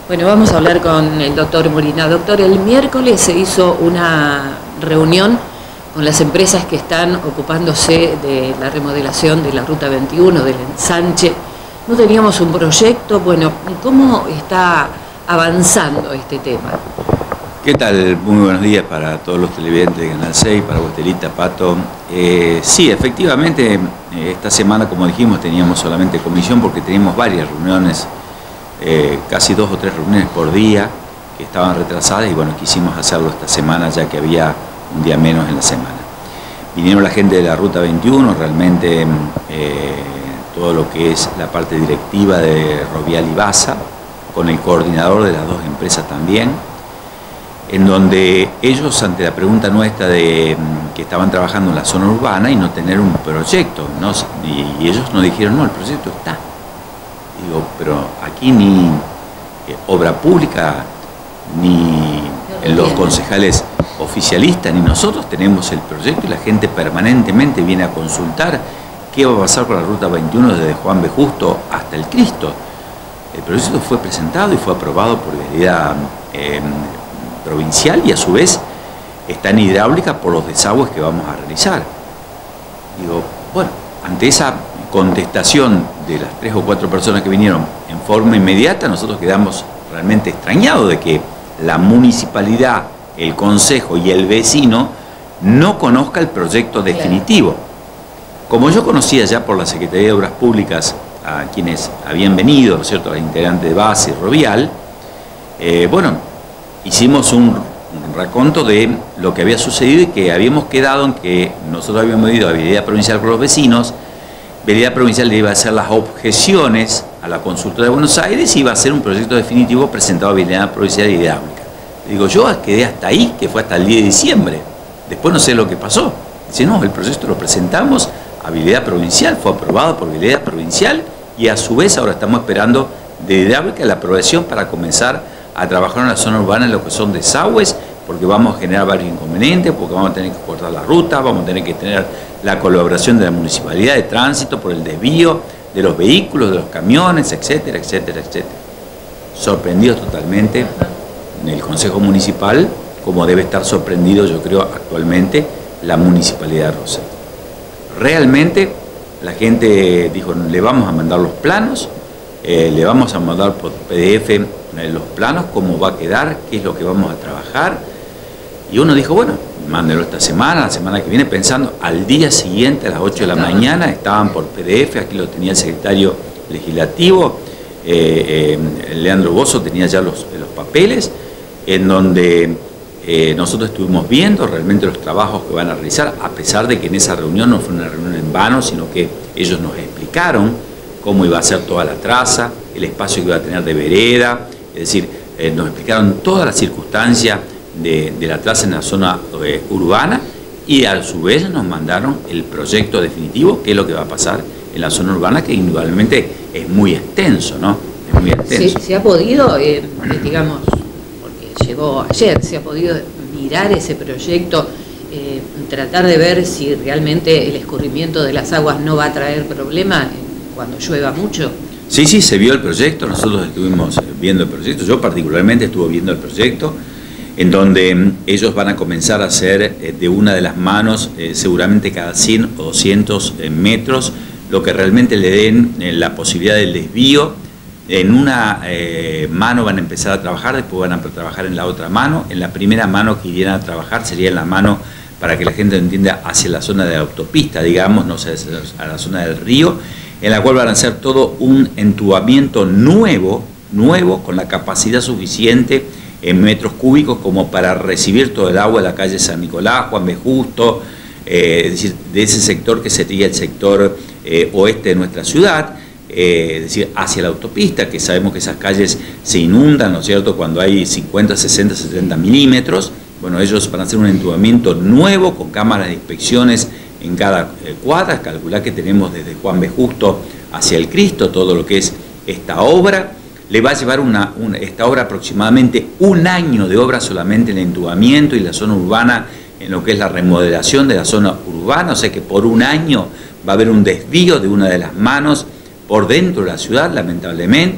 Bueno, vamos a hablar con el doctor Molina. Doctor, el miércoles se hizo una reunión con las empresas que están ocupándose de la remodelación de la Ruta 21, del ensanche. No teníamos un proyecto. Bueno, ¿cómo está avanzando este tema? ¿Qué tal? Muy buenos días para todos los televidentes de Canal 6, para Estelita, Pato. Sí, efectivamente, esta semana, como dijimos, teníamos solamente comisión porque teníamos varias reuniones, casi 2 o 3 reuniones por día que estaban retrasadas y bueno, quisimos hacerlo esta semana ya que había un día menos en la semana. Vinieron la gente de la Ruta 21, realmente todo lo que es la parte directiva de Rovial y Basa, con el coordinador de las dos empresas también, en donde ellos, ante la pregunta nuestra de que estaban trabajando en la zona urbana y no tener un proyecto, ¿no? Y ellos nos dijeron, no, el proyecto está. Digo, pero aquí ni obra pública, ni los concejales oficialistas, ni nosotros tenemos el proyecto y la gente permanentemente viene a consultar qué va a pasar con la Ruta 21 desde Juan B. Justo hasta el Cristo. El proyecto fue presentado y fue aprobado por vialidad provincial y a su vez está en hidráulica por los desagües que vamos a realizar. Digo, bueno, ante esa contestación de las 3 o 4 personas que vinieron en forma inmediata, nosotros quedamos realmente extrañados de que la municipalidad, el consejo y el vecino no conozca el proyecto definitivo. Como yo conocía ya por la Secretaría de Obras Públicas a quienes habían venido, ¿no es cierto?, a los integrantes de Base y Rovial, bueno, hicimos un raconto de lo que había sucedido y que habíamos quedado en que nosotros habíamos ido a Vialidad Provincial con los vecinos. Vialidad Provincial le iba a hacer las objeciones a la consulta de Buenos Aires y iba a hacer un proyecto definitivo presentado a Vialidad Provincial de Hidráulica. Digo, yo quedé hasta ahí, que fue hasta el 10 de diciembre. Después no sé lo que pasó. Dice, no, el proyecto lo presentamos a Vialidad Provincial, fue aprobado por Vialidad Provincial y a su vez ahora estamos esperando de Hidráulica la aprobación para comenzar a trabajar en la zona urbana en lo que son desagües, porque vamos a generar varios inconvenientes, porque vamos a tener que cortar la ruta, vamos a tener que tener la colaboración de la Municipalidad de Tránsito por el desvío de los vehículos, de los camiones, etcétera, etcétera, etcétera. Sorprendidos totalmente en el Consejo Municipal, como debe estar sorprendido, yo creo, actualmente la Municipalidad de Rosario. Realmente la gente dijo, le vamos a mandar los planos, le vamos a mandar por PDF los planos, cómo va a quedar, qué es lo que vamos a trabajar. Y uno dijo, bueno, mándenlo esta semana, la semana que viene, pensando al día siguiente a las 8 de la mañana, estaban por PDF, aquí lo tenía el secretario legislativo, Leandro Bozo tenía ya los papeles, en donde nosotros estuvimos viendo realmente los trabajos que van a realizar, a pesar de que en esa reunión no fue una reunión en vano, sino que ellos nos explicaron cómo iba a ser toda la traza, el espacio que iba a tener de vereda, es decir, nos explicaron todas las circunstancias de la traza en la zona urbana y a su vez nos mandaron el proyecto definitivo, que es lo que va a pasar en la zona urbana, que indudablemente es muy extenso, ¿no? Es muy extenso. Se ha podido, digamos, porque llegó ayer, se ha podido mirar ese proyecto, tratar de ver si realmente el escurrimiento de las aguas no va a traer problema cuando llueva mucho. Sí, sí, se vio el proyecto, nosotros estuvimos viendo el proyecto, yo particularmente estuve viendo el proyecto, en donde ellos van a comenzar a hacer de una de las manos, seguramente cada 100 o 200 metros, lo que realmente le den la posibilidad del desvío. En una mano van a empezar a trabajar, después van a trabajar en la otra mano. En la primera mano que irían a trabajar sería en la mano, para que la gente entienda, hacia la zona de la autopista, digamos, no sé, a la zona del río, en la cual van a hacer todo un entubamiento nuevo, con la capacidad suficiente en metros cúbicos como para recibir todo el agua de la calle San Nicolás, Juan B. Justo, es decir, de ese sector que sería el sector oeste de nuestra ciudad, es decir, hacia la autopista, que sabemos que esas calles se inundan, ¿no es cierto?, cuando hay 50, 60, 70 milímetros. Bueno, ellos van a hacer un entubamiento nuevo con cámaras de inspecciones en cada cuadra. Calcular que tenemos desde Juan B. Justo hacia el Cristo todo lo que es esta obra. Le va a llevar esta obra aproximadamente 1 año de obra solamente en el entubamiento y la zona urbana, en lo que es la remodelación de la zona urbana, o sea que por 1 año va a haber un desvío de una de las manos por dentro de la ciudad, lamentablemente.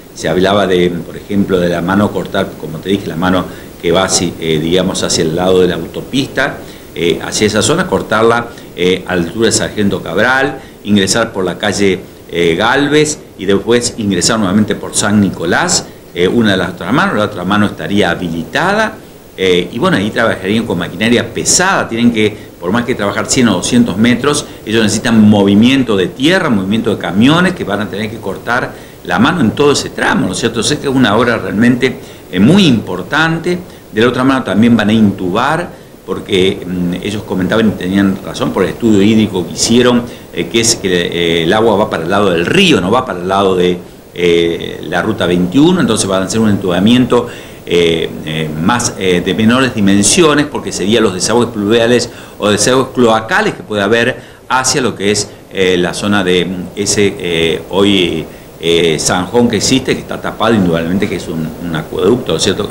se hablaba de, por ejemplo, de la mano cortar, como te dije, la mano que va digamos hacia el lado de la autopista, hacia esa zona, cortarla a la altura de Sargento Cabral, ingresar por la calle Galvez y después ingresar nuevamente por San Nicolás, una de las otras manos, la otra mano estaría habilitada, y bueno, ahí trabajarían con maquinaria pesada, tienen que, por más que trabajar 100 o 200 metros, ellos necesitan movimiento de tierra, movimiento de camiones que van a tener que cortar la mano en todo ese tramo, ¿no es cierto? Sé que es una obra realmente muy importante. De la otra mano también van a intubar, porque ellos comentaban y tenían razón por el estudio hídrico que hicieron, que es que el agua va para el lado del río, no va para el lado de la ruta 21, entonces van a hacer un entubamiento más de menores dimensiones, porque serían los desagües pluviales o desagües cloacales que puede haber hacia lo que es la zona de ese hoy zanjón que existe, que está tapado indudablemente, que es un acueducto, ¿cierto?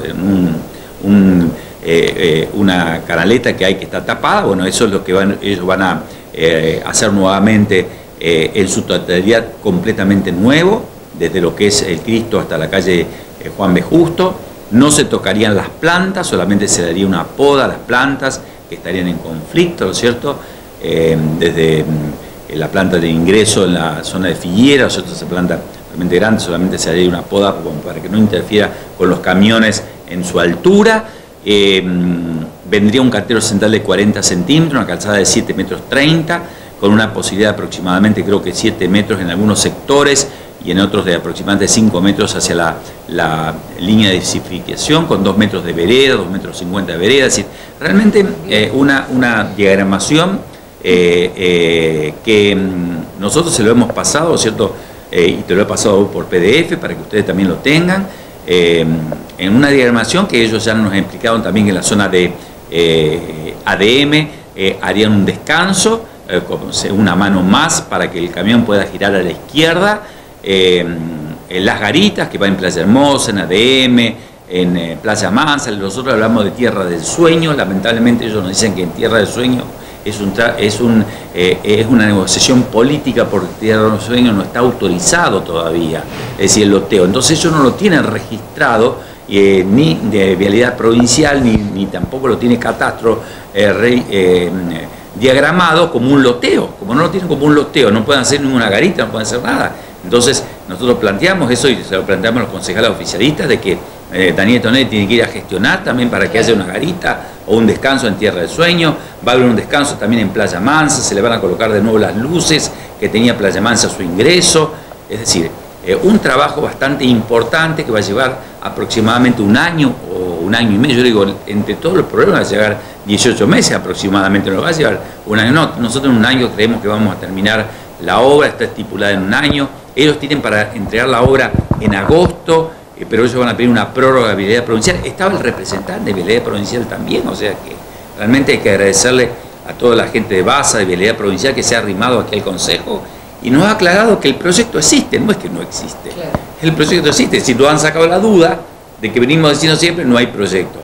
Una canaleta que hay que está tapada. Bueno, eso es lo que ellos van a hacer nuevamente en su totalidad, completamente nuevo, desde lo que es el Cristo hasta la calle Juan B. Justo. No se tocarían las plantas, solamente se daría una poda a las plantas que estarían en conflicto, ¿no es cierto? Desde la planta de ingreso en la zona de Figuera, o sea, esa planta realmente grande, solamente se daría una poda para que no interfiera con los camiones en su altura. Vendría un cartero central de 40 centímetros, una calzada de 7,30 metros, con una posibilidad de aproximadamente, creo que 7 metros en algunos sectores y en otros de aproximadamente 5 metros hacia la línea de edificación, con 2 metros de vereda, 2,50 metros de vereda. Es decir, realmente una diagramación que nosotros se lo hemos pasado, ¿cierto? Y te lo he pasado por PDF para que ustedes también lo tengan, en una diagramación que ellos ya nos explicaron también que en la zona de ADM harían un descanso, como una mano más para que el camión pueda girar a la izquierda, en las garitas que va en Playa Hermosa, en ADM, en Playa Mansa. Nosotros hablamos de Tierra del Sueño, lamentablemente ellos nos dicen que en Tierra del Sueño es una negociación política, porque Tierra del Sueño no está autorizado todavía, es decir, el loteo. Entonces ellos no lo tienen registrado, ni de vialidad provincial, ni tampoco lo tiene Catastro diagramado como un loteo. Como no lo tienen como un loteo, no pueden hacer ninguna garita, no pueden hacer nada. Entonces nosotros planteamos eso, y se lo planteamos a los concejales oficialistas, de que Daniel Tonelli tiene que ir a gestionar también para que haya una garita o un descanso en Tierra del Sueño. Va a haber un descanso también en Playa Mansa, se le van a colocar de nuevo las luces que tenía Playa Mansa a su ingreso. Es decir, un trabajo bastante importante que va a llevar aproximadamente un año o un año y medio. Yo digo, entre todos los problemas va a llevar 18 meses aproximadamente, no lo va a llevar un año. No, nosotros en un año creemos que vamos a terminar la obra, está estipulada en un año. Ellos tienen para entregar la obra en agosto, pero ellos van a pedir una prórroga de vialidad provincial. Estaba el representante de vialidad provincial también, o sea que realmente hay que agradecerle a toda la gente de BASA, de vialidad provincial, que se ha arrimado aquí al Consejo y nos ha aclarado que el proyecto existe, no es que no existe. Claro. El proyecto existe, si lo han sacado la duda de que venimos diciendo siempre, no hay proyecto.